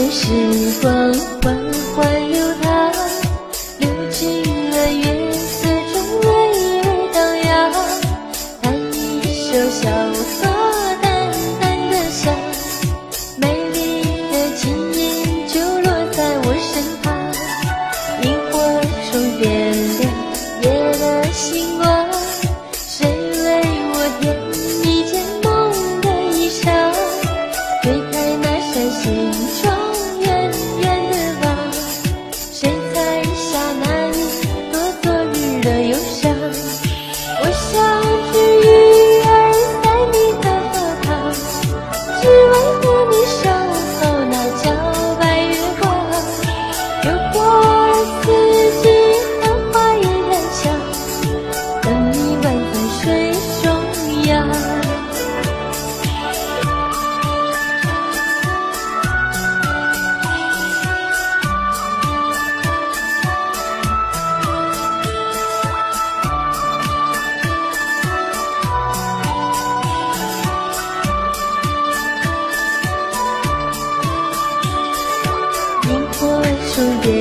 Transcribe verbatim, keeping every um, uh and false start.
时光缓缓流淌，流进了月色中微微荡漾。弹一首小河，淡淡的香，美丽的琴音就落在我身旁。萤火虫点亮夜的星光，谁为我添一件梦的衣裳？推开那扇心窗，远远的望，谁采下那一朵昨日的忧伤？我像只鱼儿在你的荷塘，只为和你守候那皎白月光。有过四季和花叶染香，等你万载水中央。萤火虫点